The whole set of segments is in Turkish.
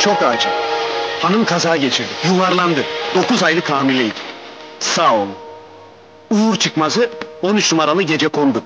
Çok acil. Hanım kaza geçirdi, yuvarlandı. 9 aylık hamileydi. Sağ ol. Uğur çıkmazı 13 numaralı gecekondu.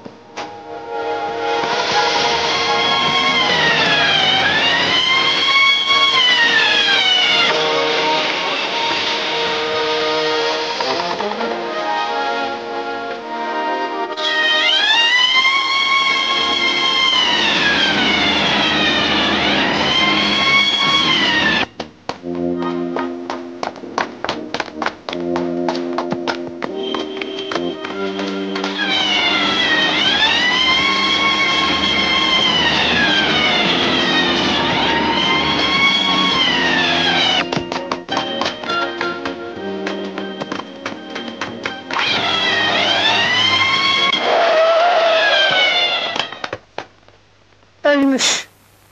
Ölmüş.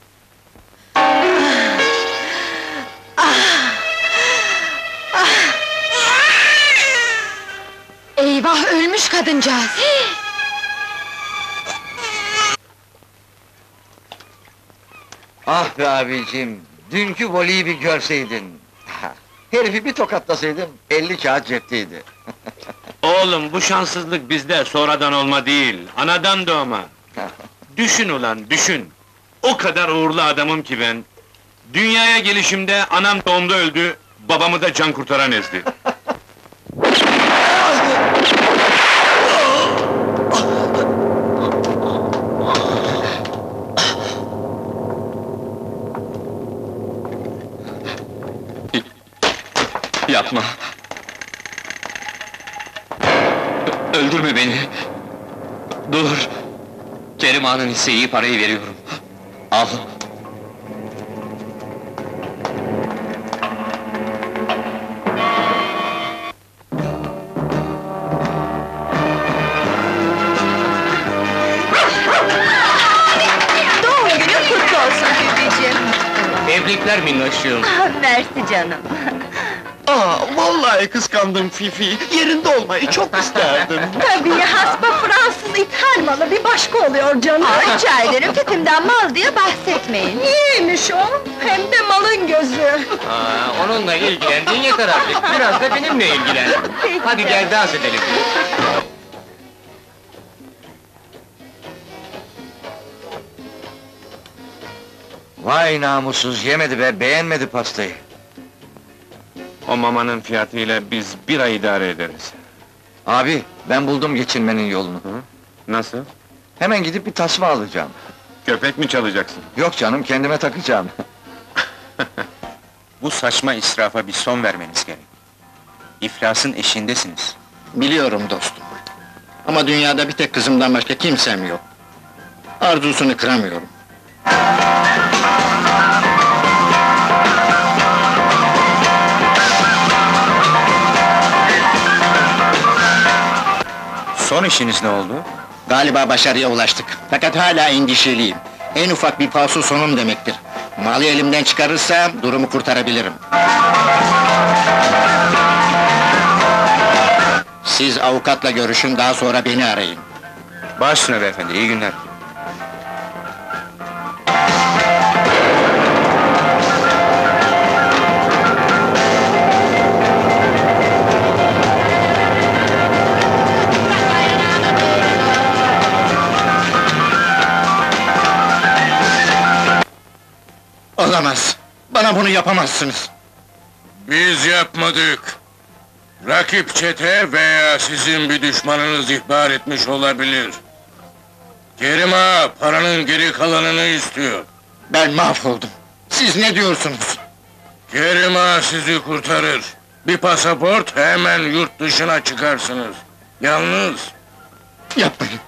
Eyvah, ölmüş kadıncağız! Ah be abicim, dünkü voleyi bir görseydin! Herifi bir tokatlasaydım, 50 kağıt cepteydi. Oğlum, bu şanssızlık bizde sonradan olma değil, anadan doğma. Düşün ulan, düşün! O kadar uğurlu adamım ki ben! Dünyaya gelişimde anam doğumda öldü, babamı da can kurtaran ezdi. Yapma! Öldürme beni! Dur! Kerim Ağa'nın hisseyi parayı veriyorum. Al! Doğum günün kutlu olsun Fifi'ciğim! Tebrikler minnoşum! Mersi canım! Vallahi kıskandım Fifi. Yerinde olmayı çok isterdim. Tabii, hasba Fransız ithal malı bir başka oluyor canım. Rica ederim, tipimden mal diye bahsetmeyin! Niyeymiş o? Hem de malın gözü. Onunla ilgilendiğin yeter artık, biraz da benimle ilgilen! Hadi gel dans edelim! Vay namussuz, yemedi be, beğenmedi pastayı. O mamanın fiyatıyla biz bir ay idare ederiz. Abi, ben buldum geçinmenin yolunu. Nasıl? Hemen gidip bir tasma alacağım. Köpek mi çalacaksın? Yok canım, kendime takacağım. Bu saçma israfa bir son vermeniz gerek. İflasın eşiğindesiniz. Biliyorum dostum. Ama dünyada bir tek kızımdan başka kimsem yok. Arzusunu kıramıyorum. Son işiniz ne oldu? Galiba başarıya ulaştık. Fakat hala endişeliyim. En ufak bir falso sonum demektir. Malı elimden çıkarırsam durumu kurtarabilirim. Siz avukatla görüşün, daha sonra beni arayın. Baş üstüne beyefendi, iyi günler. Olamaz! Bana bunu yapamazsınız! Biz yapmadık. Rakip çete veya sizin bir düşmanınız ihbar etmiş olabilir. Kerim Ağa paranın geri kalanını istiyor. Ben mahvoldum! Siz ne diyorsunuz? Kerim Ağa sizi kurtarır. Bir pasaport, hemen yurt dışına çıkarsınız. Yalnız Yapmayın!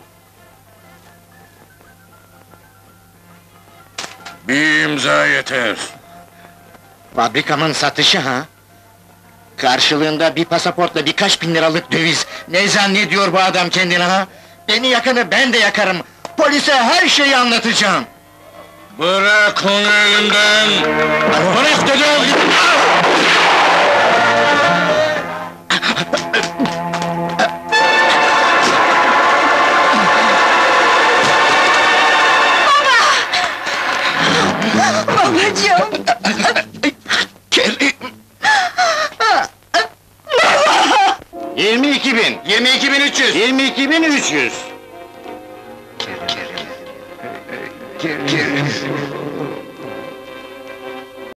bir imza yeter. Fabrikamın satışı ha? Karşılığında bir pasaportla birkaç bin liralık döviz! Ne zannediyor bu adam kendine ha? Beni yakanı ben de yakarım! Polise her şeyi anlatacağım! Bırak onu elimden! Bırak dedim! Babacığım! 22.000. 22.300. 22.300. Kerim.